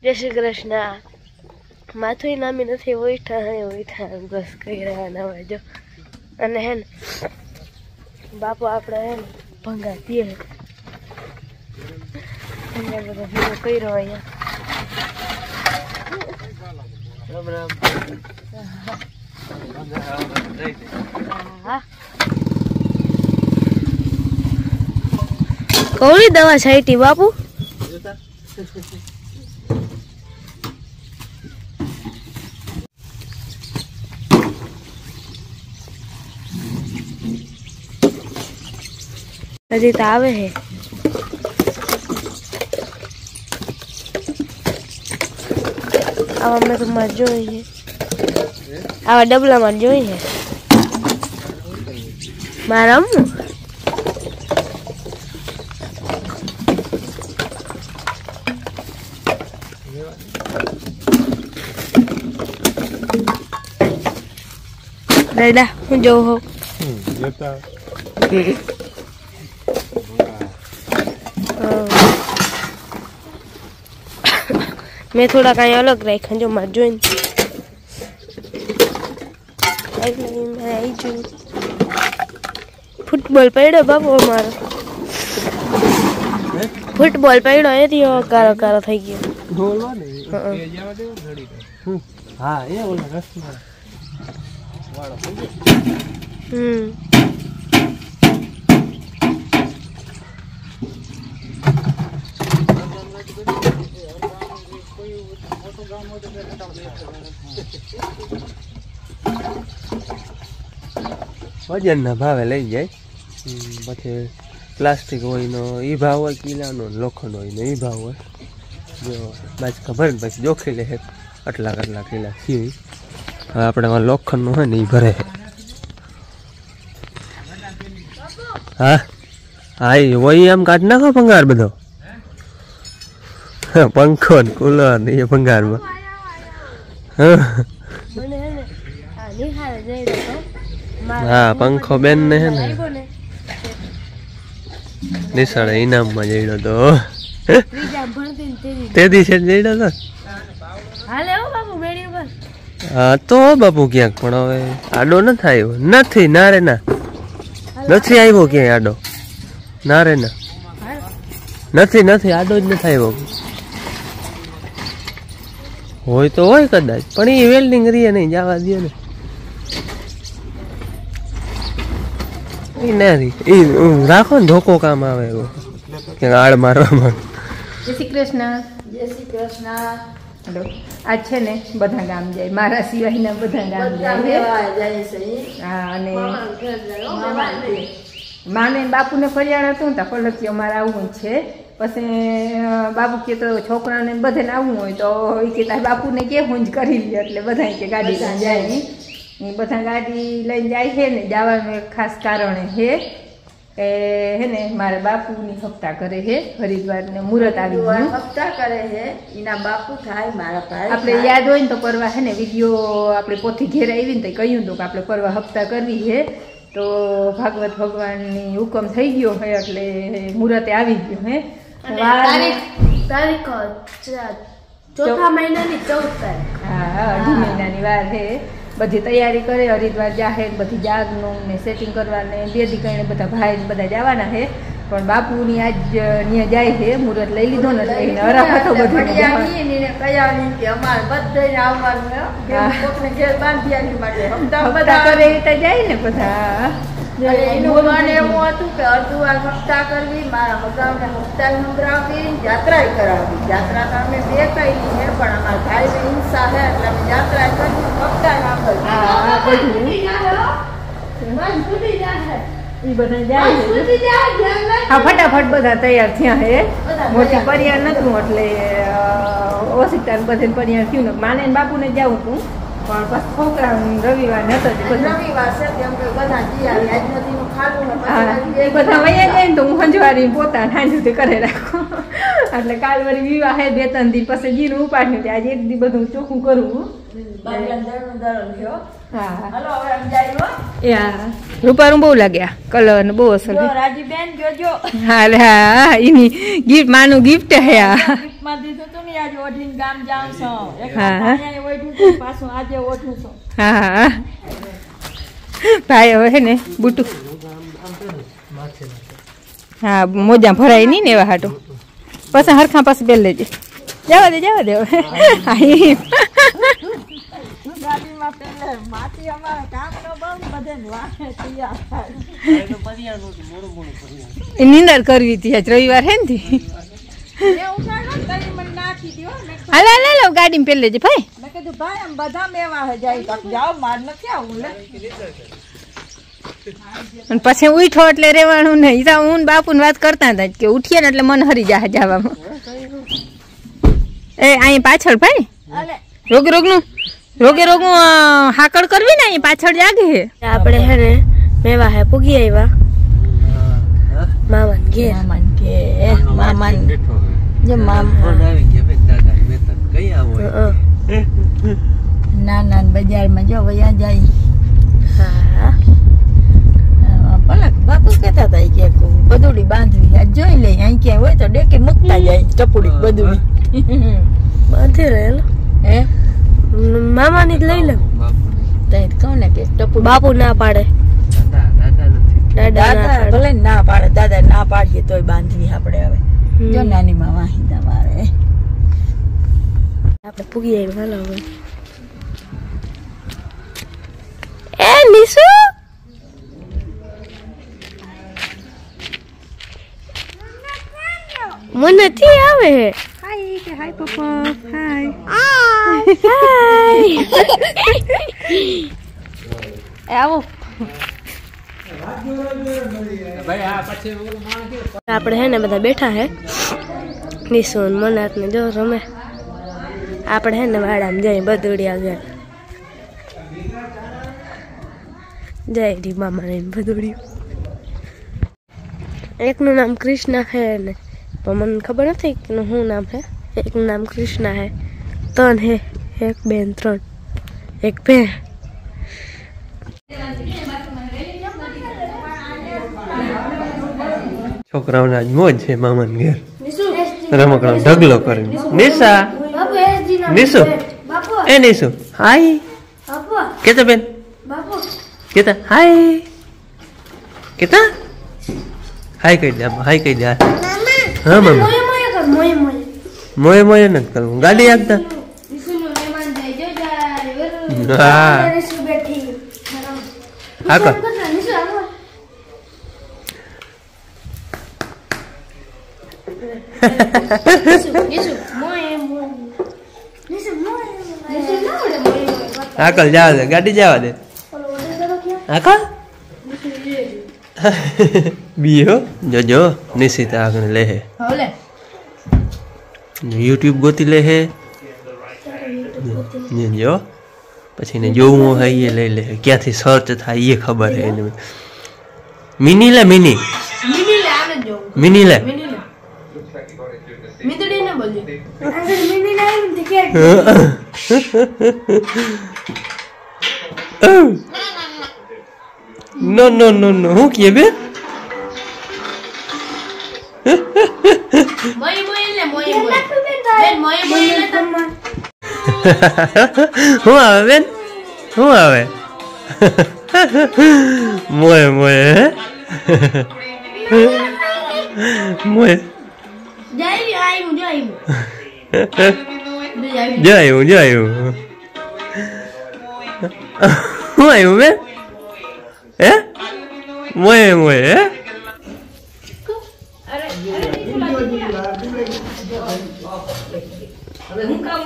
जय श्री कृष्ण माथुई नामी नहीं ओठा बस कही रहा ना जो अने है बापू आपणे है भंगा पीए कही रहो अँ कौड़ी दवा छाईटी बापू हजी तो आवे है आवा में तो मर जो है आवा डबला मर जो है मारम दादा हूँ जो हो मैं थोड़ा कहीं अलग रखा जो मर जो फुटबॉल पड़ो बाबू अमारो फुटबॉल पड़ो ए थी कारो कारो थई गयो हां ये ओला रसमा वाळो वजन ना भावे लई जाए पछी प्लास्टिक होय नो ई भाव होय किलानो लोखंड होय ने ई भाव होय जो बाज खबर ने पछी जोखी ले आटला आटला किला छी હવે આપણે આ લોખંડ નું હોય ને ઈ ભરે હા હા ઈ વઈ આમ કાઢ નાખો ભંગાર બધો पंखो ने कूलर ने ये भंगार में हाँ पंखो बेन ने है ना निशाड़े इनाम में जइडो तो तेदी से जइडो तो हाले ओ बाबू मेडी पर हाँ तो बाबू क्या पण હવે આડો ન થાયો નથી ના રે ના નથી આવ્યો કે આડો ના રે ના નથી નથી આડો જ ન થાયો होय तो होय कदाच पण ई वेल्डिंग रीए नहीं जावा दियो ने ई नरी ई राखो ने धोको काम आवे वो के आड़ मारवा में जय श्री कृष्ण हेलो आज छे ने बधा गाम जाय मारा सिवायना बधा गाम जाय सही हां अने माने बापू ने फरियाण हतुं त फलती अमारा आवुं छे पछी बाबू के तो छोकरा ने बधे आवुं होय तो ई के तार बापू ने के हुंज करी ली એટલે બધા के गाड़ी लई जाय ई બધા गाड़ी लई जाय है ने जावानो एक खास कारण है ए है ने मारे बापू नी हप्ता करे है हरिद्वार ने मुहूर्त आवी गयो हप्ता करे है इना बापू थाय मारा भाई आपले याद होय तो परवा है ने वीडियो आपले पोथी घेर आवी ने तो कह्યું तो कि आपले परवा हप्ता करवी है तो भागवत भगवान नी हुकम थई गयो है એટલે मुहूर्त आवी गयो है तारीख चौथा महीना नी 14 तारीख हाँ 2 महीना नी वार है बधी तैयारी करे हरिद्वार जाहे बधी जागनु ने सेटिंग करवाने बेदी कईने बधा भाई ने बधा जवाना है पण बापू नी आज न्या जाय है मुहूर्त लई लीधो ने એટલે હરાફતો બધી યાની ને કયાની કે અમાર બધાને આવવાનું કે કોકને ઘેર બાંધિયાની માટે હપ્તા બધા કરે તો જાય ને બધા એનું મને એવું હતું કે અડધું હપ્તા કરવી મારા મગાવને હપ્તા સંભળાવવી યાત્રા કરાવવી યાત્રા તો અમે બે કઈ છે પણ અમારા ભાઈને હિંસા છે એટલે અમે યાત્રા કરી હપ્તા ના કરી હા બધું મન છૂટી જાય ई बधा जाय हाँ फटाफट बधा तैयार थया है मोटी परियार नतुं એટલે ઓસિતાન બધે પરિયાર થયું ને માને બાપુ ने जाऊं तू पण बस छोकरा रविवार नतो रविवार से केम के बधा जी आवी आज नथी नु खालू ने પછી બધા વયા જાય ને તો હું હંજવારી પોતા ઠાંજુથી કરે રાખો એટલે કાલ વરી વિવાહ હે બે ત્રણ દી પછી જીરું ઉપાડ્યું આજે એક દી બધું ચોખ્ખું કરું રૂપારું બહુ લાગ્યા કલર ને બહુ અસર રાજીબેન જોજો હા હા એની ગિફ્ટ માનું ગિફ્ટ હે આ માં દીધું તું ને આજે ઓઢીને ગામ જાઉં છું એક અહીંયા ઓઢ્યું છું પાછું આજે ઓઢું છું હા ભાઈ હવે હે ને બુટુ હા મોજા ભરાય નહીં ને એવા હાટો પછી હરખા પાસે બેલ લેજે જવા દે ગાડીમાં પેલે માટી અમારે કામ નો બહુ બધે વાહે તૈયાર થાય નિંદર કરવી હતી આજ રવિવાર હે ને હાલો ગાડીમાં પેલ લેજે ભાઈ મેં કીધું ભાઈ આમ બધા મેવા હે જાય જાઓ માર નથી આવું લે અને પછી ઉઠો એટલે રેવાનું નહીં હું બાપુ ને વાત કરતા હતા કે ઉઠીએ ને એટલે મન હરી જાય જવામાં એ અહીં પાછળ ભાઈ રોગે રોગનું હાકડ કરવી ને અહીં પાછળ જાગે હે આપણે હે ને મેવા હે પૂગી આવ્યા મામા કે જે ના બજારમાં જો વયા જાય હા પલક બાપુ કહેતા હતા કે બદુડી બાંધવી આ જોઈ લે અહીં ક્યાંય હોય તો ડેકે મૂકતા જાય ટપુડી બદુડી બાંધી રહેલો હે મામાની જ લઈ લે તઈ કહું ને કે ટપુ બાપુ ના પાડે દાદા ભલે ના પાડે દાદા ના પાડીએ તોય બાંધવી આપણે હવે જો નાની માં વાહિદા મારે આપણે પૂગી આવ્યા હાલો હવે એ નિશુ મને નથી આવે હાય કે હાય પપ્પા હાય આવો આપણે હે ને બધા બેઠા હે નિશુ મનાત ને જો રમે આપણે હે ને વાડામાં જઈ બદુડી આગળ જય રી મામા ને બદુડી એકનું નામ કૃષ્ણા હે ને પણ મને ખબર નથી કે શું નામ હે એકનું નામ કૃષ્ણા હે ત્રણ હે એક બેન ત્રણ એક બેન છોકરાઓને આજ મોજ છે મામાને ઘેર રમકડા ઢગલો કરીને નિશા નિશુ એ નિશુ હાય કેતા બેન કેતા હાય કેતા હાય કહી દે હાય કહી દે હા મમ્મી મોય મોય નથી કરવું ગાડી આપતા હા હા કર આકલ જવા દે ગાડી જવા દે આકલ બીયો જોજો નિશિત આગળ લે હે યુટ્યુબ ગોતી લે હે જો પછી ને જોવું હોય એ લઈ લે ક્યાંથી સર્ચ થાય એ ખબર હે એને મિની લે મિની મિની લે નો નો નો નો હું કે બે હું આવે બેન હું આવે મોય મોય મોય જોયું જોયું હું આવ્યું બેન હે મોય મોય હે હવે હું કામ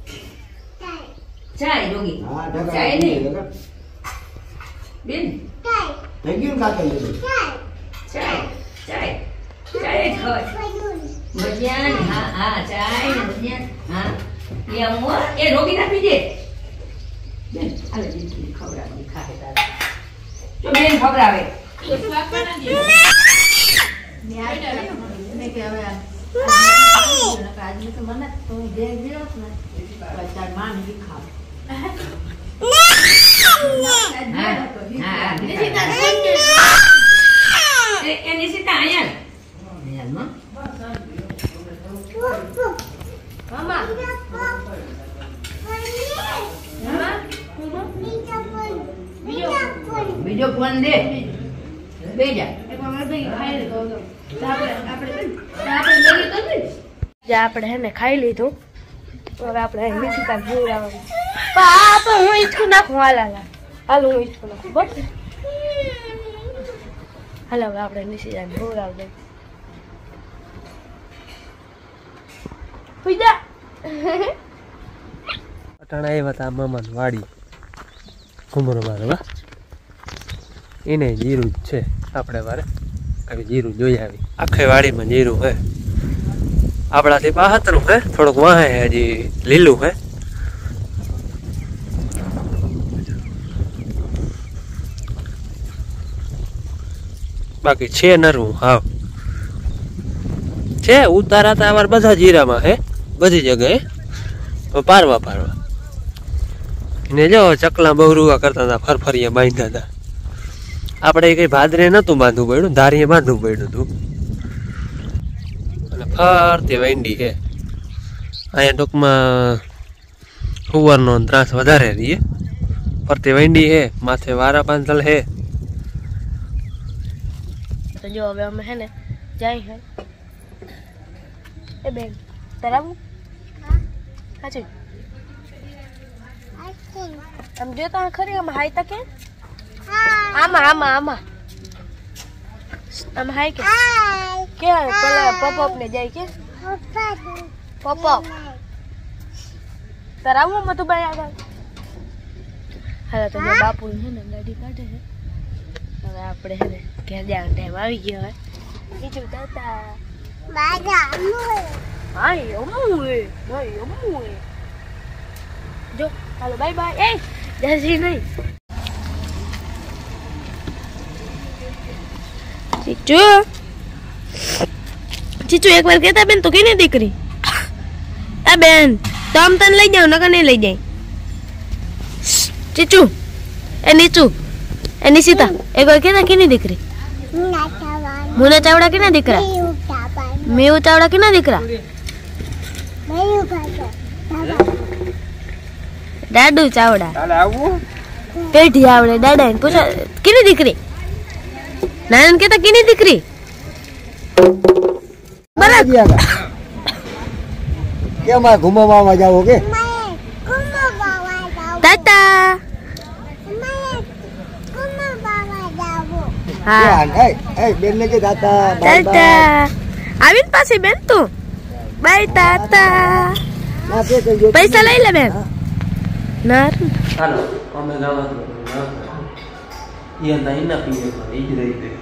ચાય રોગી ચાય નહીં બેન Thank you, Kaka. ચાય ચાય ચાય જ ખવાય ભજીયા હા હા ચાય ને ભજીયા હા એ અમો એ રોગી નાખી દે બેન આલે દીકરી ખવડાવી ખાય તારે જો બેન ખવડાવે બીજો ફોન દે બે જા આપણે હે ને ખાઈ લીધું હવે આપણે નિશિતા જોડાવાનું પાપા હું ઈચકું નાખું હાલ હું ઈચકું નાખું બસ હાલ હવે આપણે નિશિતાને જોડાવ દઈએ પૂજા અટાણા આવ્યા હતા મામાની વાડી ઘુમરો મારવા એને જીરું જ છે આપણે વારે આવી જીરું જોઈ આવી આખે વાડીમાં જીરું હે આપણાથી પાહતરું હે થોડુંક વાહે હજી લીલું હે બાકી છે નરવું હાવ છે ઉતારા તો અમારે બધા જીરામાં હે બધી જગ્યાએ પારવા ને જો ચકલા બહરુવા કરતા હતા ફરફરિયા બાંધ્યા હતા આપણે કઈ ભાદરે નતું બાંધવું પડ્યું ધારીએ બાંધવું પડ્યું હતું અને ફરતી વેંડી છે અહીંયા ટૂંકમાં હુવરનો ત્રાસ વધારે રહીએ ફરતી વેંડી છે માથે વારા પાંથલ છે તો જો હવે અમે હે ને જાય હે એ બેન તરાવું હાચી આમ જો તો ખરી આમ હાઈ તકે આમાં આમાં આમાં આમ હાઈ કે પેલા પપ ને જાય કે પપ તરાવું મતું ભાઈ આગળ હાલા તો બાપુ છે ને ગાડી કાઢે છે હવે આપણે હે ને ઘેર જવાનો ટાઈમ આવી ગયો હવે બીજું તાતા ભાઈ અમુ જો હાલો બાય બાય એ જલ્દી નહીં ચીચુ એક વાર કહેતા બેન તો કેની દીકરી આ બેન તમ તને લઈ જાવ નકર નહીં લઈ જાય ચીચુ એ નીચુ એ નિશિતા એક વાર કહેતા કેની દીકરી મુના ચાવડા કેના દીકરા મેવું ચાવડા કેના દીકરા દાદુ ચાવડા પેઢી આવડે દાદા ને પૂછો કેની દીકરી નાનન કેતા કેની દીકરી બરાબર કેમ આ ઘુમાવા જાવો કે તાતા હા એ બેન ને કે દાતા તાતા આવીન પાસે બેન તું બાય તાતા પૈસા લઈ લે બેન ના હાલો અમે ગાવા ઈ નહીં ના પીએ ઈ જ રહી દે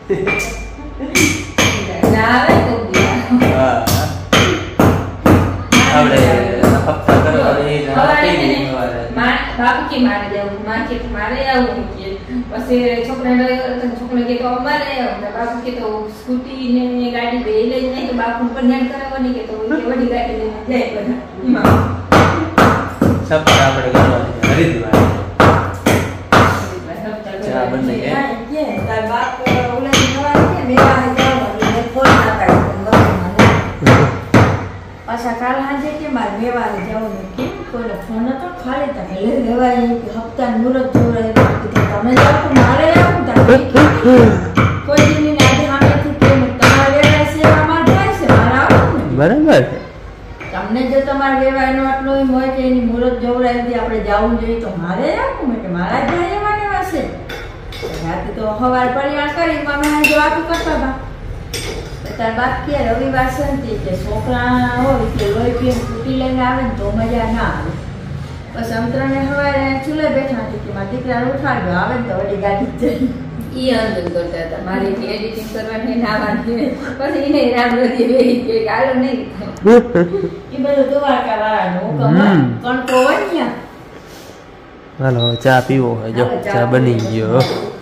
હા આવડે હપ્તા કરવાની બાપુ કે મારે જવું માર્કેટ મારે આવું કે પછી છોકરા કે તો અમારે આવું બાપુ કે તો સ્કૂટી ને ગાડી બે લઈ જાય તો બાપુ પર ધ્યાન કરાવવાની કે તો વડી ગાડી લઈને જાય બધા સબ આપણે કરવાની હરિદ્વાર ચા બને કે તાર બાપ ઓલા નવા કે મેવા જાવ એટલે ફોન ના કરે પાછા કાલ હાજે કે માર મેવા જવાનું કે કોઈનો ફોન હતો ખાલી તમે લેવાય કે હપ્તા મુરત જોરાય તમે જાવ તો મારે આવું તા કોઈ દિન આજે હામેથી કે તમારે વેવાય સેવામાં થાય છે મારા આવું બરાબર તમને જો તમારે વેવાયનો આટલો હોય કે એની મુરત જોરાયથી આપણે જવું જોઈએ તો મારે આવું મેં કે મારા જાય એમાં વાસે રાતે તો હવાર પરિવાર કરી મને જો આટલું કરતા હતા તાર બાપ કે રવિવાર સંતિ કે છોકરા હોય કે લોહી પીને ફૂટી લઈને આવે ને તો મજા ના આવે બસ અંતરાને હવારે ચૂલે બેઠા હતી કે મારા દીકરાને ઉઠાડ્યો આવે ને તો વળી ગાડી જ જઈ ઈ આનંદ કરતા હતા મારે એડિટિંગ કરવાની નાવાની પછી એને રામ રધી વેરી કે ગાલો નહીં એ બધું દ્વારકા વાળાનું કણકો હોય ને હાલો ચા પીવો હોય જો ચા બની ગયો